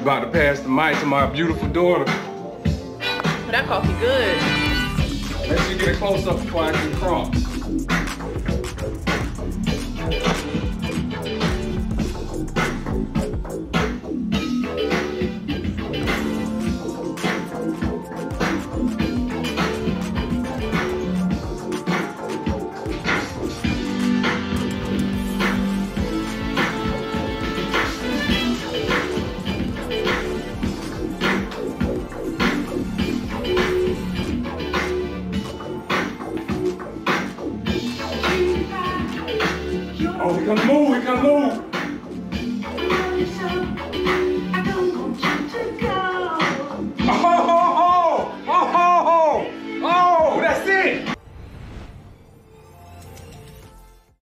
About to pass the mic to my beautiful daughter. That coffee good. Let's see, get a close up before I do crumbs. Oh, we can move, we can move.